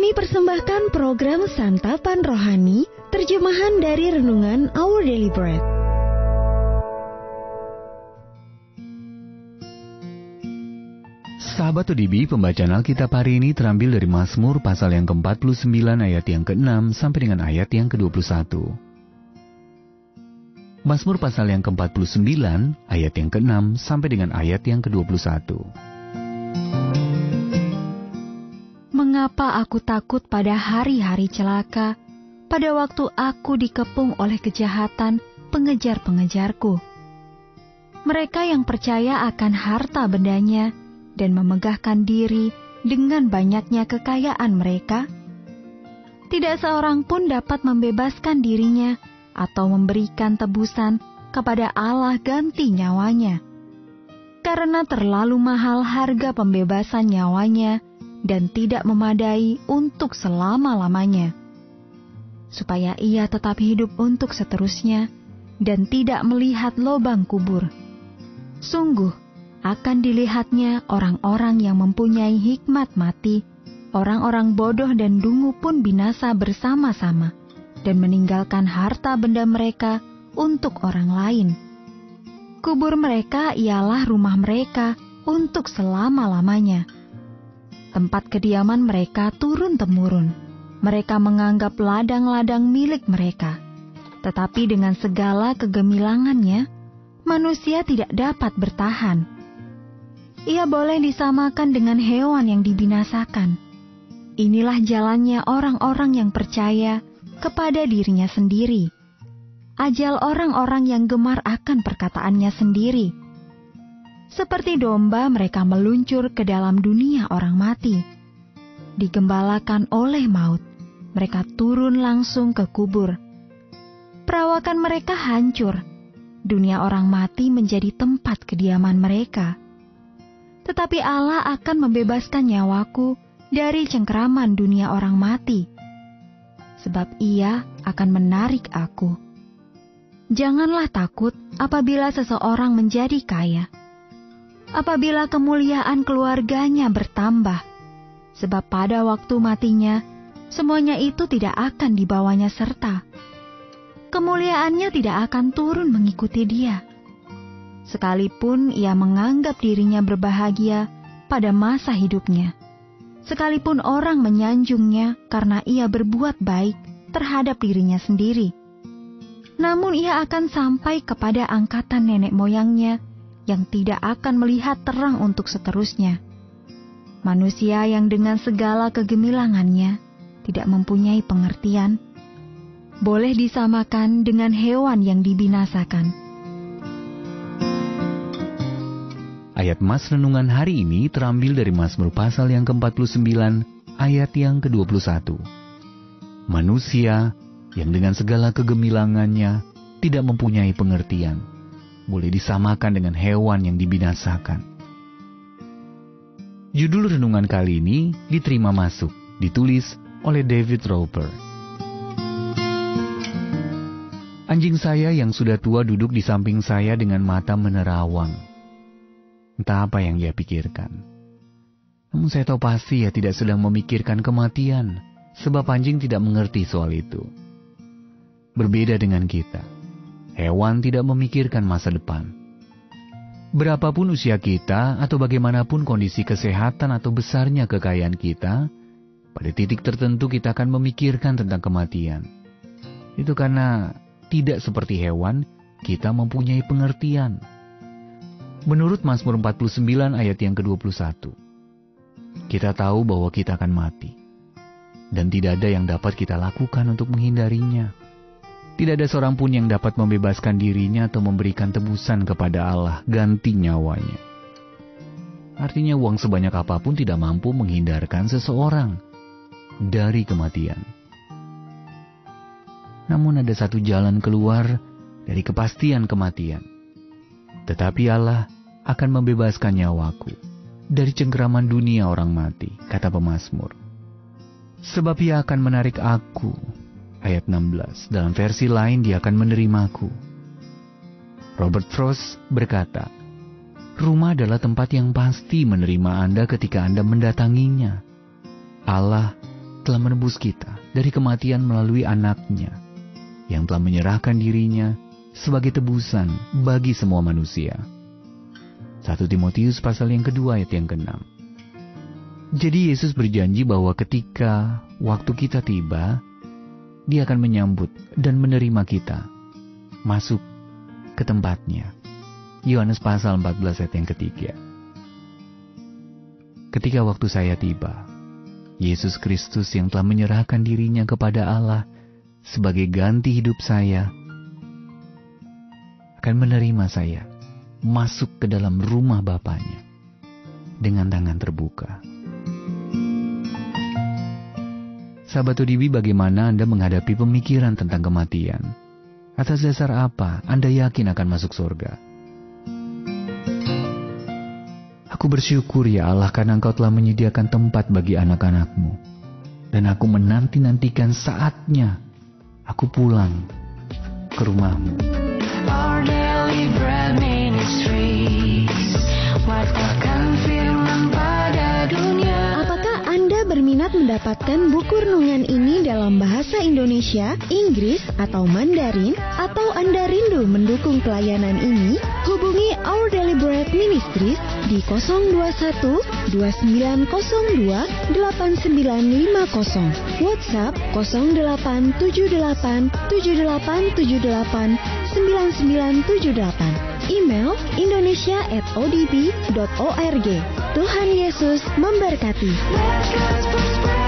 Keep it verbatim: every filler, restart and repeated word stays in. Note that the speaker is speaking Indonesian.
Kami persembahkan program Santapan Rohani, terjemahan dari Renungan Our Daily Bread. Sahabat O D B, pembacaan Alkitab hari ini terambil dari Mazmur pasal yang ke-empat puluh sembilan ayat yang keenam sampai dengan ayat yang ke-dua puluh satu. Mazmur pasal yang ke-empat puluh sembilan ayat yang keenam sampai dengan ayat yang ke-dua puluh satu. Mengapa aku takut pada hari-hari celaka, pada waktu aku dikepung oleh kejahatan pengejar-pengejarku? Mereka yang percaya akan harta bendanya dan memegahkan diri dengan banyaknya kekayaan mereka, tidak seorang pun dapat membebaskan dirinya atau memberikan tebusan kepada Allah ganti nyawanya. Karena terlalu mahal harga pembebasan nyawanya dan tidak memadai untuk selama-lamanya, supaya ia tetap hidup untuk seterusnya dan tidak melihat lubang kubur. Sungguh, akan dilihatnya orang-orang yang mempunyai hikmat mati, orang-orang bodoh dan dungu pun binasa bersama-sama, dan meninggalkan harta benda mereka untuk orang lain. Kubur mereka ialah rumah mereka untuk selama-lamanya. Tempat kediaman mereka turun-temurun. Mereka menganggap ladang-ladang milik mereka. Tetapi dengan segala kegemilangannya, manusia tidak dapat bertahan. Ia boleh disamakan dengan hewan yang dibinasakan. Inilah jalannya orang-orang yang percaya kepada dirinya sendiri. Ajal orang-orang yang gemar akan perkataannya sendiri. Seperti domba mereka meluncur ke dalam dunia orang mati. Digembalakan oleh maut, mereka turun langsung ke kubur. Perawakan mereka hancur. Dunia orang mati menjadi tempat kediaman mereka. Tetapi Allah akan membebaskan nyawaku dari cengkeraman dunia orang mati, sebab Ia akan menarik aku. Janganlah takut apabila seseorang menjadi kaya, apabila kemuliaan keluarganya bertambah, sebab pada waktu matinya, semuanya itu tidak akan dibawanya serta. Kemuliaannya tidak akan turun mengikuti dia. Sekalipun ia menganggap dirinya berbahagia pada masa hidupnya, sekalipun orang menyanjungnya karena ia berbuat baik terhadap dirinya sendiri, namun ia akan sampai kepada angkatan nenek moyangnya yang tidak akan melihat terang untuk seterusnya. Manusia yang dengan segala kegemilangannya tidak mempunyai pengertian, boleh disamakan dengan hewan yang dibinasakan. Ayat Mas Renungan hari ini terambil dari Mazmur pasal yang ke-empat puluh sembilan ayat yang ke-dua puluh satu. Manusia yang dengan segala kegemilangannya tidak mempunyai pengertian, boleh disamakan dengan hewan yang dibinasakan. Judul renungan kali ini diterima masuk, ditulis oleh David Roper. Anjing saya yang sudah tua duduk di samping saya dengan mata menerawang. Entah apa yang dia pikirkan. Namun saya tahu pasti ia tidak sedang memikirkan kematian, sebab anjing tidak mengerti soal itu. Berbeda dengan kita, hewan tidak memikirkan masa depan. Berapapun usia kita atau bagaimanapun kondisi kesehatan atau besarnya kekayaan kita, pada titik tertentu kita akan memikirkan tentang kematian. Itu karena tidak seperti hewan, kita mempunyai pengertian. Menurut Mazmur empat puluh sembilan ayat yang ke-dua puluh satu, kita tahu bahwa kita akan mati, dan tidak ada yang dapat kita lakukan untuk menghindarinya. Tidak ada seorang pun yang dapat membebaskan dirinya atau memberikan tebusan kepada Allah ganti nyawanya. Artinya uang sebanyak apapun tidak mampu menghindarkan seseorang dari kematian. Namun ada satu jalan keluar dari kepastian kematian. Tetapi Allah akan membebaskan nyawaku dari cengkeraman dunia orang mati, kata pemazmur. Sebab Ia akan menarik aku. Ayat enam belas, dalam versi lain Dia akan menerimaku. Robert Frost berkata, rumah adalah tempat yang pasti menerima Anda ketika Anda mendatanginya. Allah telah menebus kita dari kematian melalui anaknya, yang telah menyerahkan dirinya sebagai tebusan bagi semua manusia. satu Timotius pasal yang kedua ayat yang keenam. Jadi Yesus berjanji bahwa ketika waktu kita tiba, Dia akan menyambut dan menerima kita masuk ke tempatnya. Yohanes pasal empat belas ayat yang ketiga. Ketika waktu saya tiba, Yesus Kristus yang telah menyerahkan dirinya kepada Allah sebagai ganti hidup saya, akan menerima saya masuk ke dalam rumah Bapanya dengan tangan terbuka. Sahabat O D B, bagaimana Anda menghadapi pemikiran tentang kematian? Atas dasar apa Anda yakin akan masuk surga? Aku bersyukur ya Allah karena Engkau telah menyediakan tempat bagi anak-anak-Mu. Dan aku menanti-nantikan saatnya aku pulang ke rumah-Mu. Our Daily Bread Ministries, wattakan firman pada dunia. Apakah Anda berminat mendapatkan buku renungan ini dalam bahasa Indonesia, Inggris, atau Mandarin? Atau Anda rindu mendukung pelayanan ini? Hubungi Our Daily Bread Ministries di nol dua satu dua sembilan nol dua delapan sembilan lima nol, WhatsApp nol delapan tujuh delapan tujuh delapan tujuh delapan sembilan sembilan tujuh delapan, email indonesia at o d b dot org. Tuhan Yesus memberkati. Let God's prosper.